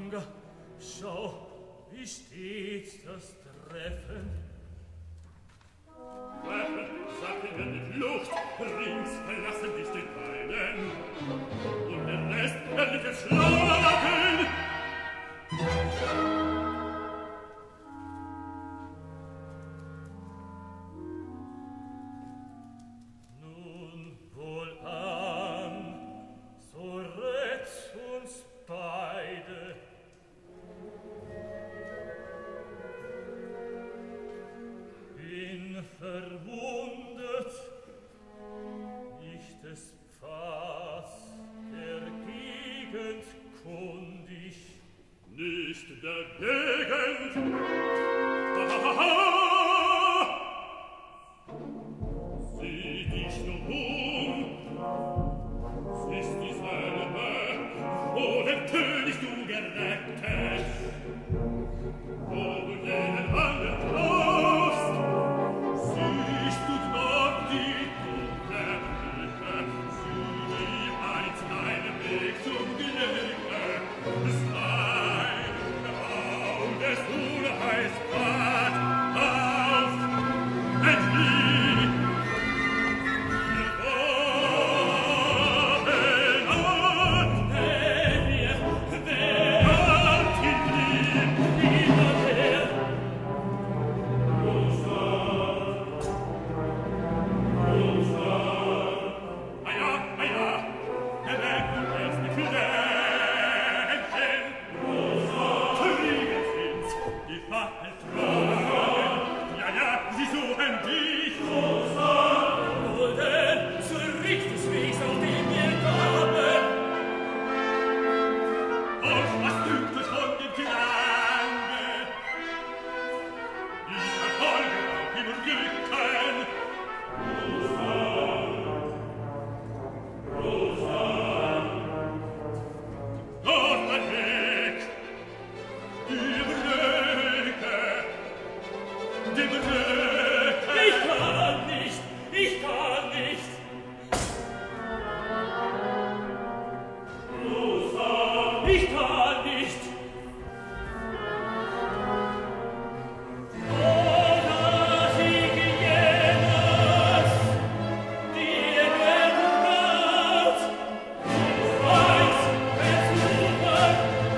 Zanga, schau, wie steht das Treffen? Treffen, sagte mir die Flucht, rings verlassen dich den Beinen, und der Rest wird geschlagen. Nun wohlan, so rett uns beide. Bin verwundet, nicht des Pfads der Gegend kundig. Nicht der Gegend. Sieh dich nur siehst dieselbe, wo der König du gerettet, wo du jenen anderen traust, siehst du dort die dunkle Brücke, sieh ihm einst einen Weg zum Glücke, des des Unheilsbad auf, entflieh! Wir wollen an, wenn wir hinter Rustan! Aja, erwecken es die Knächen! Kriegen sind's, die Fackel tragen! Ja, sie suchen dich! Wohl denn, zurück des Wegs, auf dem wir kamen! Und was dünkt es von dem Klange? Die verfolgen auf dem Rücken! Rustan! Dort ein Weg! Die Brücke! Die Brücke! Ich kann nicht! Ich kann nicht! Rustan! Ich kann nicht! Oder sie jenes, die Gewalt, weiß versuchen,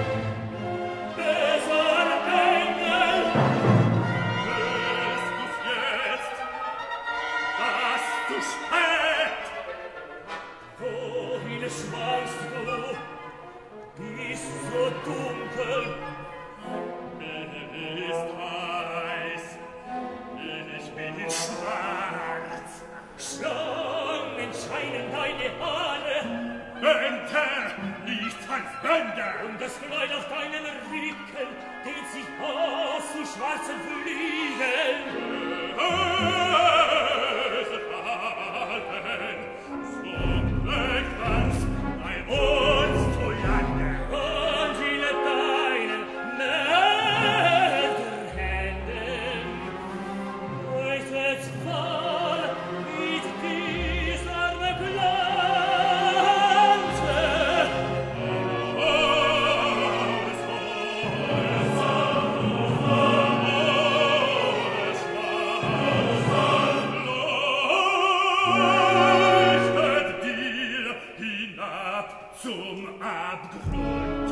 besser Engel. Hörst du's jetzt, dass du spät? Wohin schweigst du? Bist so dunkel. Mir ist heiß, ich bin schwarz. Schlangen scheinen deine Haare. Enter, nichts als Bänder. Und das Kleid auf deinen Rücken dehnt sich aus zu schwarzen Fliegen. So möchtest bei uns zu lande. Und in deinen Mörderhänden leuchtet wahr mit dieser Glanze. Leuchtet dir hinab zum Abgrund.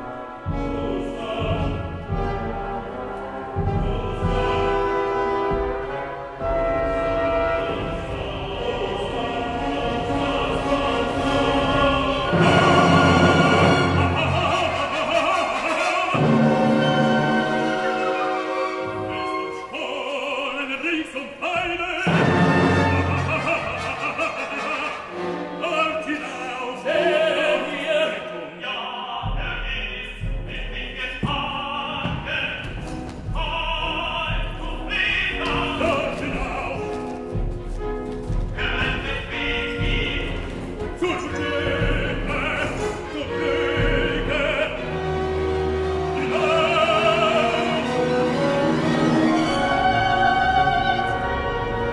Stohlen rings und Beine. Und hinaus der Rettung. Ja, ist mit mir gefangen. Halt, du Fehler. Dort hinaus. Gerettet mich ihm. Zur Glücke, zur Glücke. Hinaus.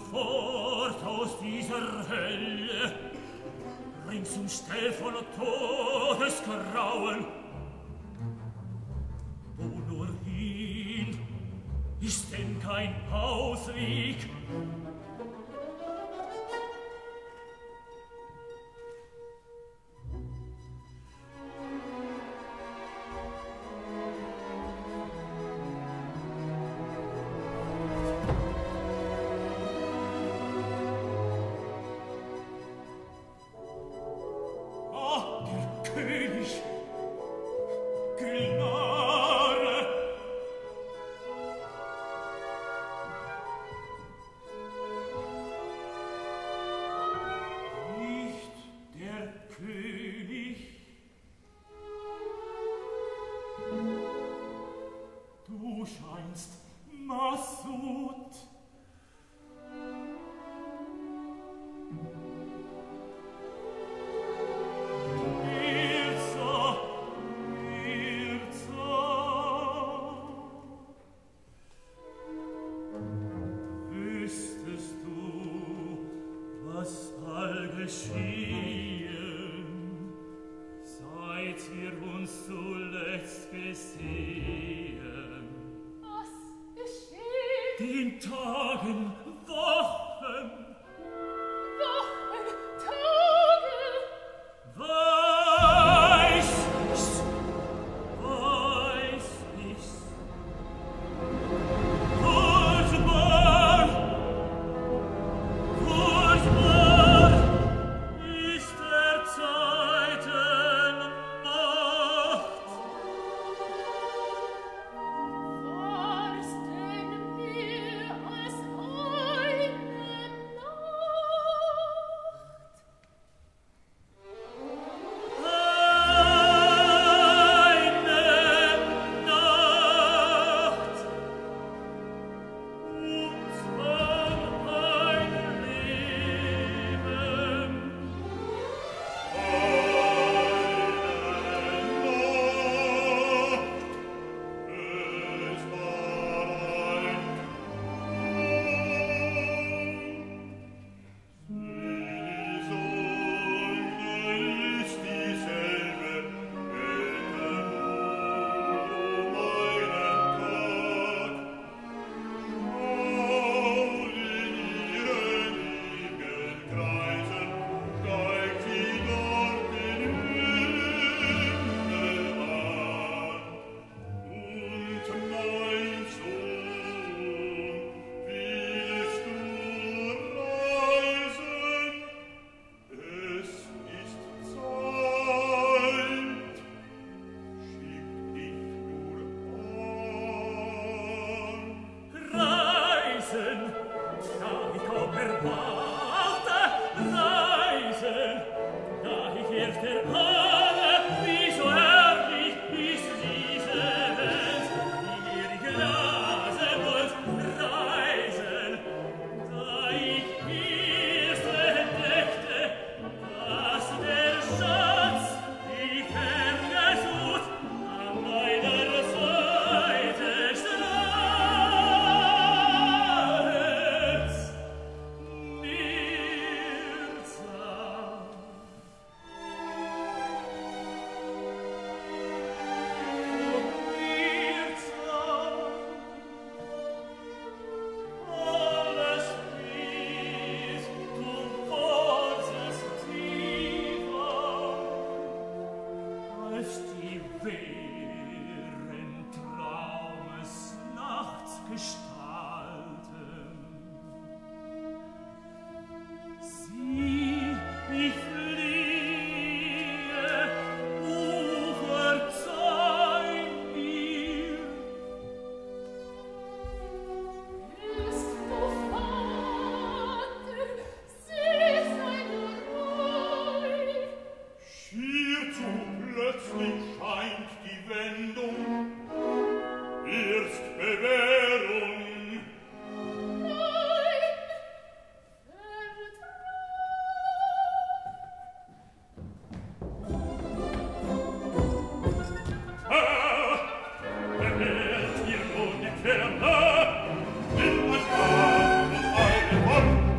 fort aus dieser Hölle, rings umstellt von Todesgrauen. Wo nur hin, ist denn kein Ausweg? Massud. Mirza. Wüsstest du, was all geschehen, seit wir uns zuletzt gesehen? Den Tagen, Wochen, Tage. Weiß ich's. Furchtbar ist der Zeiten Macht. War's denn mehr als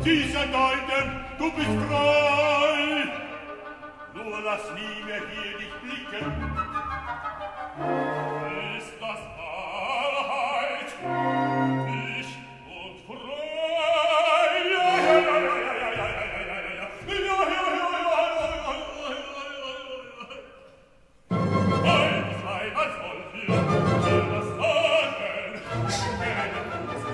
diese deuten, du bist frei. Nur lass nie mehr hier dich blicken. Ist das Wahrheit? Ich und frei. Ja, ja, ja, ja, ja, ja, ja, ja, ja, ja, ja. Eins, einmal soll dir was sagen. Keine großes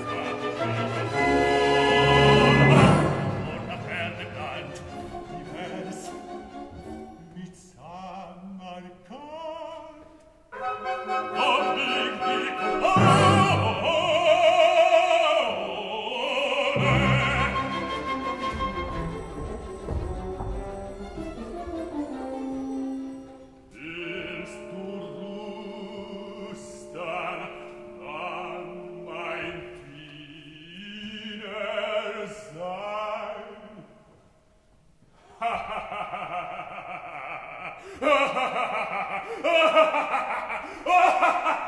und nach Erde bleibt. Wie wär's mit Samarkand? Und liegt die Willst du Rustan, dann mein Diener sein? Ha, ha, ha, ha, ha, ha, ha, ha, ha, ha, ha, ha, ha, ha, ha, ha, ha, ha, ha,